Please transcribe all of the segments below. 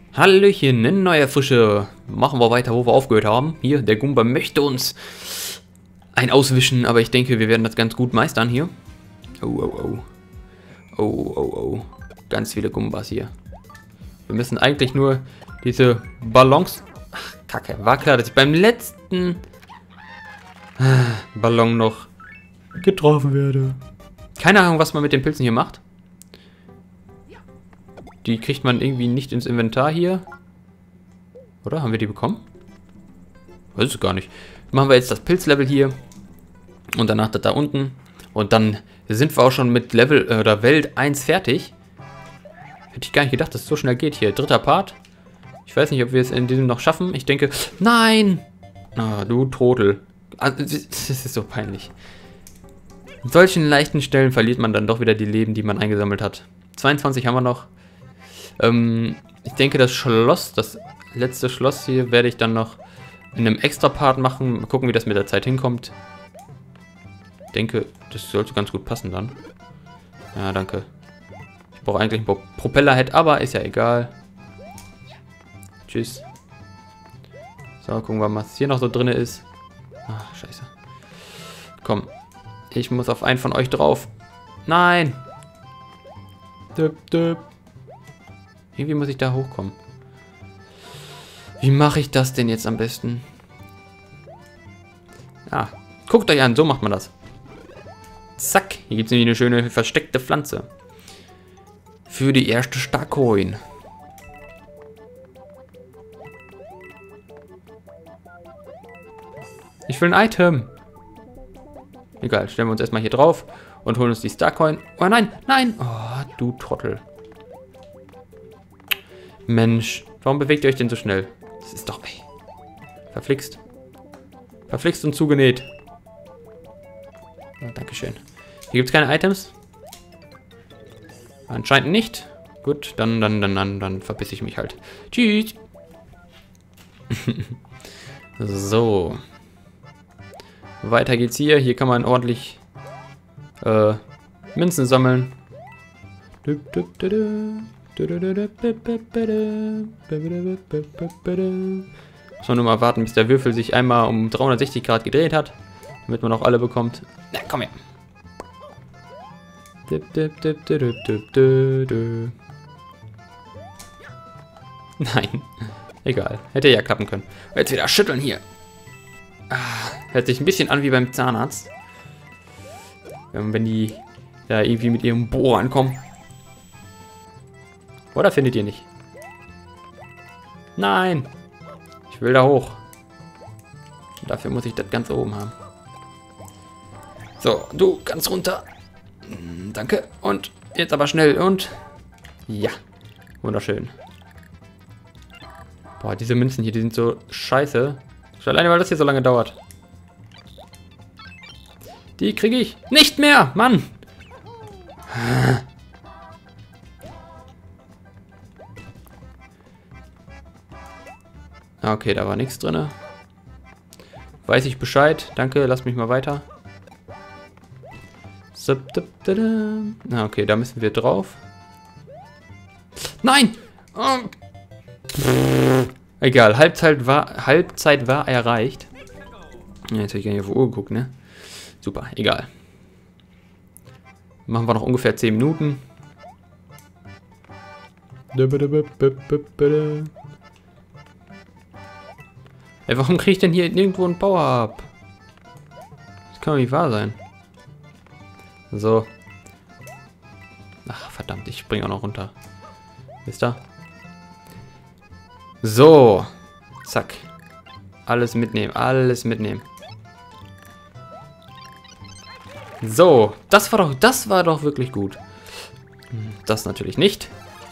Hallöchen, ein neuer Frische. Machen wir weiter, wo wir aufgehört haben. Hier, der Goomba möchte uns ein auswischen, aber ich denke, wir werden das ganz gut meistern hier. Oh, oh, oh. Oh, oh, oh. Ganz viele Goombas hier. Wir müssen eigentlich nur diese Ballons... Ach, Kacke. War klar, dass ich beim letzten Ballon noch getroffen werde. Keine Ahnung, was man mit den Pilzen hier macht. Die kriegt man irgendwie nicht ins Inventar hier. Oder? Haben wir die bekommen? Weiß ich gar nicht. Machen wir jetzt das Pilzlevel hier. Und danach das da unten. Und dann sind wir auch schon mit Level oder Welt 1 fertig. Hätte ich gar nicht gedacht, dass es so schnell geht hier. Dritter Part. Ich weiß nicht, ob wir es in diesem noch schaffen. Ich denke... Nein! Ah, du Trottel. Das ist so peinlich. In solchen leichten Stellen verliert man dann doch wieder die Leben, die man eingesammelt hat. 22 haben wir noch. Ich denke, das Schloss, das letzte Schloss hier, werde ich dann noch in einem extra Part machen. Mal gucken, wie das mit der Zeit hinkommt. Ich denke, das sollte ganz gut passen dann. Ja, danke. Ich brauche eigentlich ein Propellerhead, aber ist ja egal. Tschüss. So, gucken wir mal, was hier noch so drin ist. Ach, scheiße. Komm. Ich muss auf einen von euch drauf. Nein! Düpp, düpp. Irgendwie muss ich da hochkommen. Wie mache ich das denn jetzt am besten? Ah, guckt euch an, so macht man das. Zack, hier gibt es nämlich eine schöne versteckte Pflanze. Für die erste Starcoin. Ich will ein Item. Egal, stellen wir uns erstmal hier drauf und holen uns die Starcoin. Oh nein, nein! Oh, du Trottel. Mensch, warum bewegt ihr euch denn so schnell? Das ist doch... Ey, verflixt. Verflixt und zugenäht. Oh, Dankeschön. Hier gibt es keine Items. Anscheinend nicht. Gut, dann verpiss ich mich halt. Tschüss. So. Weiter geht's hier. Hier kann man ordentlich Münzen sammeln. Muss man nur mal warten, bis der Würfel sich einmal um 360 Grad gedreht hat, damit man auch alle bekommt. Na, komm her. Nein, egal. Hätte ja klappen können. Jetzt wieder schütteln hier. Hört sich ein bisschen an wie beim Zahnarzt. Wenn die da irgendwie mit ihrem Bohr ankommen. Oder findet ihr nicht? Nein! Ich will da hoch. Und dafür muss ich das ganz oben haben. So, du ganz runter. Danke. Und jetzt aber schnell und... Ja. Wunderschön. Boah, diese Münzen hier, die sind so scheiße. Schon alleine, weil das hier so lange dauert. Die kriege ich nicht mehr, Mann! Okay, da war nichts drin. Weiß ich Bescheid. Danke, lass mich mal weiter. Okay, da müssen wir drauf. Nein! Egal, Halbzeit war erreicht. Ja, jetzt habe ich gar nicht auf die Uhr geguckt, ne? Super, egal. Machen wir noch ungefähr 10 Minuten. Ey, warum kriege ich denn hier nirgendwo ein Power-Up? Das kann doch nicht wahr sein. So. Ach, verdammt, ich springe auch noch runter. Wisst ihr? So. Zack. Alles mitnehmen, alles mitnehmen. So, das war doch wirklich gut. Das natürlich nicht.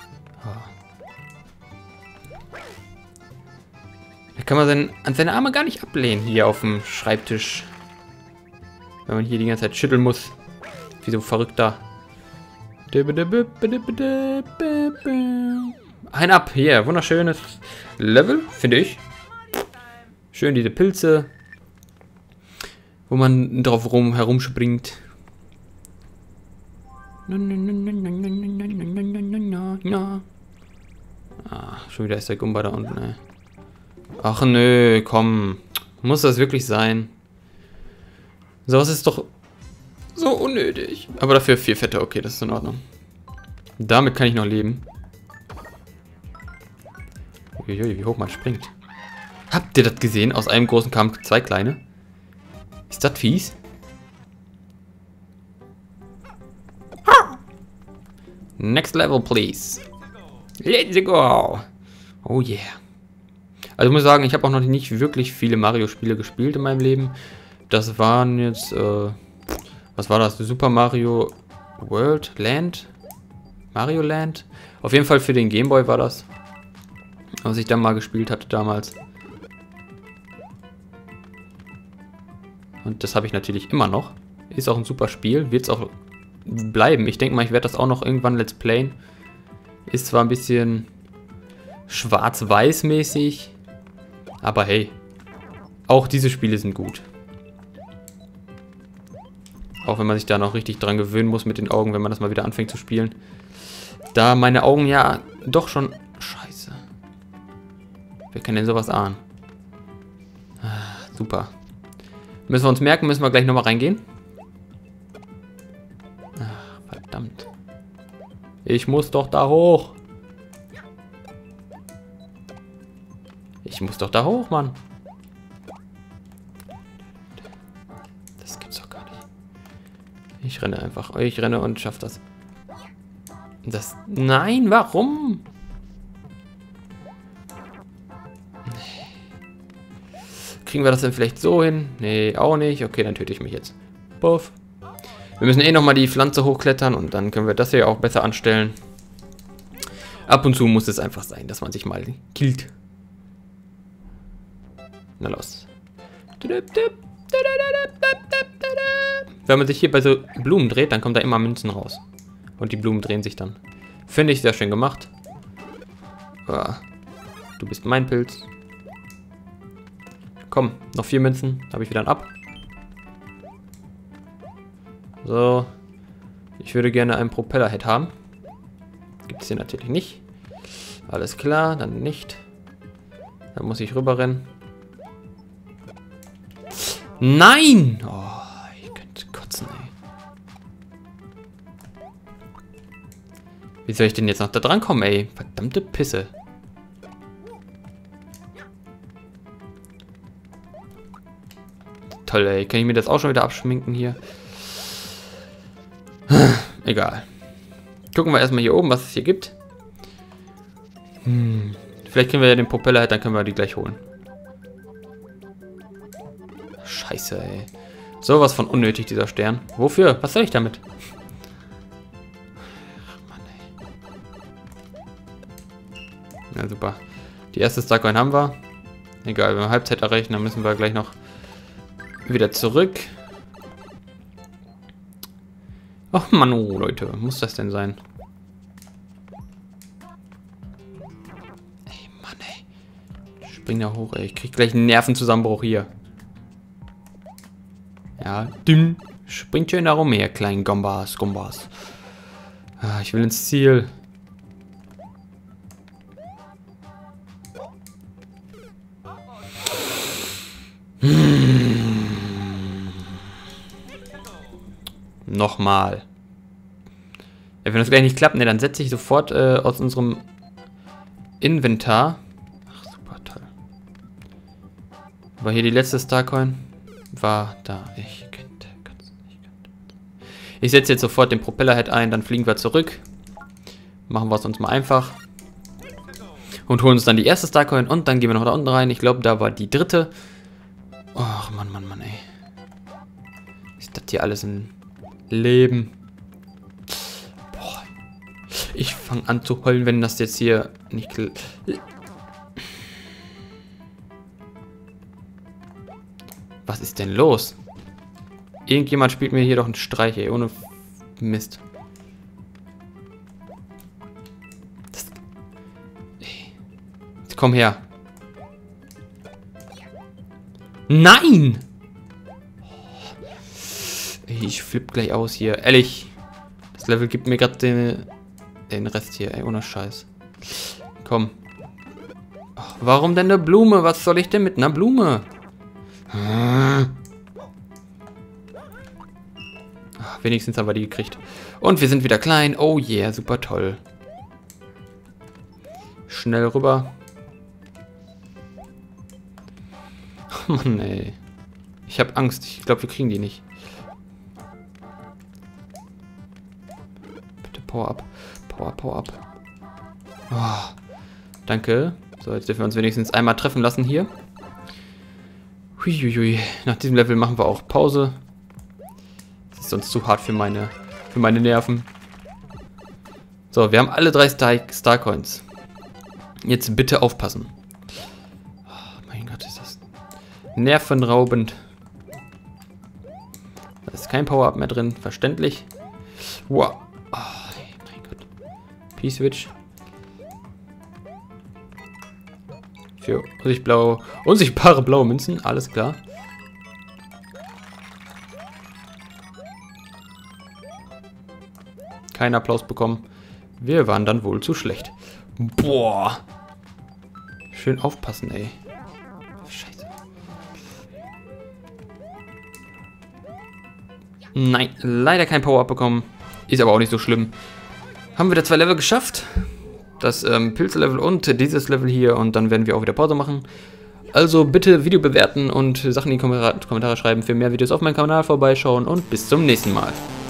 Da kann man seine Arme gar nicht ablehnen hier auf dem Schreibtisch. Wenn man hier die ganze Zeit schütteln muss. Wie so ein Verrückter. Ein Ab, hier, wunderschönes Level, finde ich. Schön diese Pilze, wo man drauf herumspringt. Ah, Schon wieder ist der Gumba da unten, ey. Ach nö, komm. Muss das wirklich sein? Sowas ist doch so unnötig. Aber dafür 4 Fette, okay, das ist in Ordnung. Damit kann ich noch leben. Uiui, wie hoch man springt. Habt ihr das gesehen? Aus einem großen kamen 2 kleine. Ist das fies? Next level, please. Let's go. Oh yeah. Also ich muss sagen, ich habe auch noch nicht wirklich viele Mario-Spiele gespielt in meinem Leben. Das waren jetzt, was war das? Super Mario World? Land? Mario Land? Auf jeden Fall für den Game Boy war das. Was ich dann mal gespielt hatte damals. Und das habe ich natürlich immer noch. Ist auch ein super Spiel. Wird es auch bleiben. Ich denke mal, ich werde das auch noch irgendwann Let's Playen. Ist zwar ein bisschen schwarz-weiß mäßig. Aber hey. Auch diese Spiele sind gut. Auch wenn man sich da noch richtig dran gewöhnen muss mit den Augen, wenn man das mal wieder anfängt zu spielen. Da meine Augen ja doch schon... Scheiße. Wer kann denn sowas ahnen? Ah, super. Müssen wir uns merken, müssen wir gleich nochmal reingehen. Ach, verdammt. Ich muss doch da hoch. Ich muss doch da hoch, Mann. Das gibt's doch gar nicht. Ich renne einfach. Ich renne und schaff das. Nein, warum? Kriegen wir das denn vielleicht so hin? Nee, auch nicht. Okay, dann töte ich mich jetzt. Puff. Wir müssen eh nochmal die Pflanze hochklettern und dann können wir das hier auch besser anstellen. Ab und zu muss es einfach sein, dass man sich mal killt. Na los. Wenn man sich hier bei so Blumen dreht, dann kommen da immer Münzen raus. Und die Blumen drehen sich dann. Finde ich sehr schön gemacht. Du bist mein Pilz. Komm, noch 4 Münzen. Habe ich wieder ein Ab. So. Ich würde gerne einen Propellerhead haben. Gibt es hier natürlich nicht. Alles klar, dann nicht. Dann muss ich rüber rennen. Nein! Oh, ich könnte kotzen, ey. Wie soll ich denn jetzt noch da dran kommen, ey? Verdammte Pisse. Toll, ey. Kann ich mir das auch schon wieder abschminken hier? Egal. Gucken wir erstmal hier oben, was es hier gibt. Vielleicht kriegen wir ja den Propeller, dann können wir die gleich holen. Scheiße, ey. Sowas von unnötig, dieser Stern. Wofür? Was soll ich damit? Ach, Mann, ey. Na super. Die erste Starcoin haben wir. Egal, wenn wir Halbzeit erreichen, dann müssen wir gleich noch wieder zurück. Ach Mann, oh Leute, muss das denn sein? Ey, Mann, ey. Spring da hoch, ey. Ich krieg gleich einen Nervenzusammenbruch hier. Ja, dünn. Springt schön da rum her, kleinen Gombas. Ah, ich will ins Ziel. Nochmal. Ja, wenn das gleich nicht klappt, ne, dann setze ich sofort aus unserem Inventar. Ach, super toll. War hier die letzte Starcoin? War da. Ich setze jetzt sofort den Propellerhead ein, dann fliegen wir zurück. Machen wir es uns mal einfach. Und holen uns dann die erste Starcoin und dann gehen wir noch da unten rein. Ich glaube, da war die dritte. Ach, Mann, ey. Ist das hier alles ein Leben? Boah. Ich fange an zu heulen, wenn das jetzt hier nicht... Was ist denn los? Irgendjemand spielt mir hier doch einen Streich, ey, ohne Mist. Jetzt komm her. Nein! Ich flipp gleich aus hier. Ehrlich. Das Level gibt mir gerade den Rest hier, ey, ohne Scheiß. Komm. Ach, warum denn eine Blume? Was soll ich denn mit einer Blume? Ach, wenigstens haben wir die gekriegt. Und wir sind wieder klein. Oh yeah, super toll. Schnell rüber. Oh Mann, ey. Ich habe Angst. Ich glaube, wir kriegen die nicht. Bitte Power up. Power up. Oh, danke. So, jetzt dürfen wir uns wenigstens einmal treffen lassen hier. Huiuiui. Nach diesem Level machen wir auch Pause. Das ist sonst zu hart für meine Nerven. So, wir haben alle 3 Starcoins. Jetzt bitte aufpassen. Oh, mein Gott, ist das nervenraubend. Da ist kein Power-Up mehr drin, verständlich. Wow. Oh, mein Gott. P-Switch. Für unsichtbare blaue Münzen, alles klar. Keinen Applaus bekommen. Wir waren dann wohl zu schlecht. Boah. Schön aufpassen, ey. Scheiße. Nein, leider kein Power-Up bekommen. Ist aber auch nicht so schlimm. Haben wir da 2 Level geschafft. Das Pilze-Level und dieses Level hier. Und dann werden wir auch wieder Pause machen. Also bitte Video bewerten und Sachen in die Kommentare schreiben. Für mehr Videos auf meinem Kanal vorbeischauen. Und bis zum nächsten Mal.